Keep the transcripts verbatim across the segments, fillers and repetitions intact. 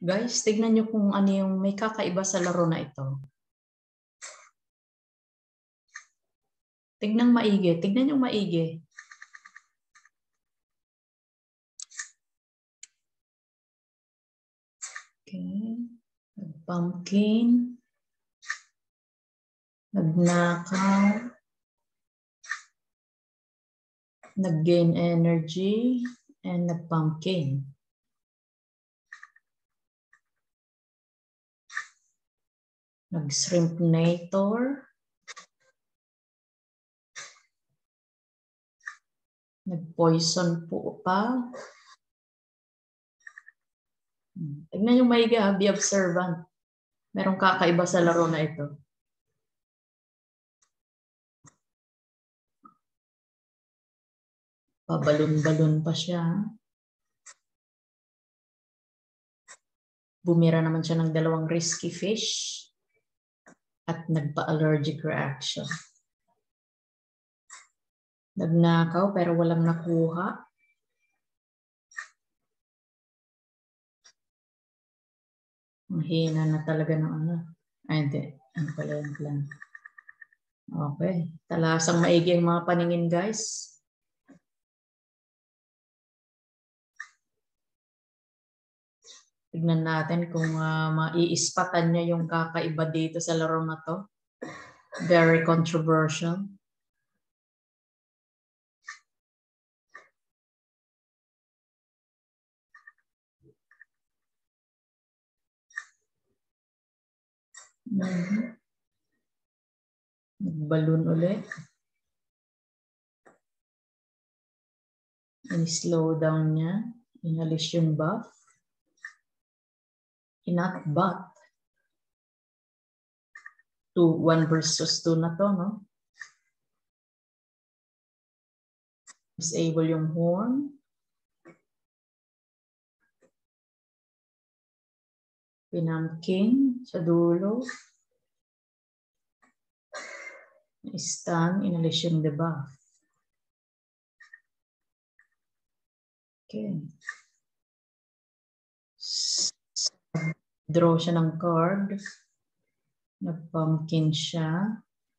Guys, tignan nyo kung ano yung may kakaiba sa laro na ito. Tignan maigi. Tignan yung maigi. Okay. Pumpkin. Nagnakaw. Nag-gain energy. And nag-pumpkin. Nag-shrimpnator. Nag-poison po pa. Tignan yung maigi ha, be observant. Merong kakaiba sa laro na ito. Pabalon-balon pa siya. Bumira naman siya ng dalawang risky fish. At nagpa-allergic reaction. Nagnakaw pero walang nakuha. Ang hina na talaga ng ano. Ay, hindi. Ano pala yung plan? Okay. Talasang maigi ang mga paningin, guys. Tignan natin kung uh, maiispatan niya yung kakaiba dito sa laro na to. Very controversial. Mm-hmm. Nag-balloon ulit. In-slow down niya. Inalis yung buff. Inat but. Two, one versus two na to, no? Disable yung horn. Pinangking sa dulo. Stun, inalis yung debuff. Okay. Draw siya ng card. Nag-pumpkin siya.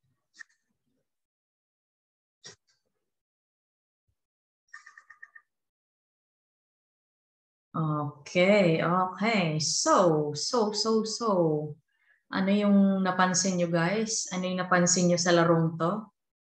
Okay, okay. So, so, so, so. Ano yung napansin nyo, guys? Ano yung napansin nyo sa larong to?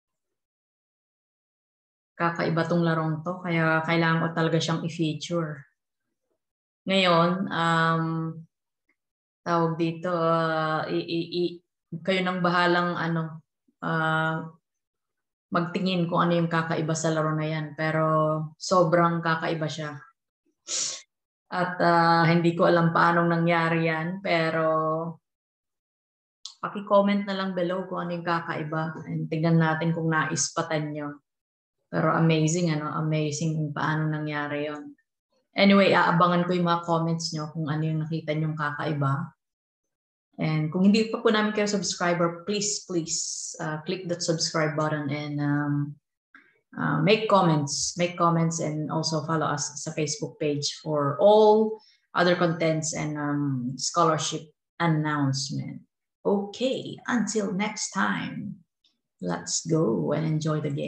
Kakaiba tong larong to, kaya kailangan ko talaga siyang i-feature. Ngayon, um, tawag dito, uh, i, i, i, kayo nang bahalang ano, uh, magtingin kung ano yung kakaiba sa laro na yan. Pero sobrang kakaiba siya. At uh, hindi ko alam paano nangyari yan, pero paki-comment na lang below kung ano yung kakaiba. And tignan natin kung naispatan nyo. Pero amazing, ano? Amazing kung paano nangyari yon. Anyway, aabangan ko yung mga comments nyo kung ano yung nakita nyong kakaiba. And kung hindi pa po namin kayo subscriber, please, please uh, click that subscribe button and um, uh, make comments. Make comments and also follow us sa Facebook page for all other contents and um, scholarship announcement. Okay, until next time, let's go and enjoy the game.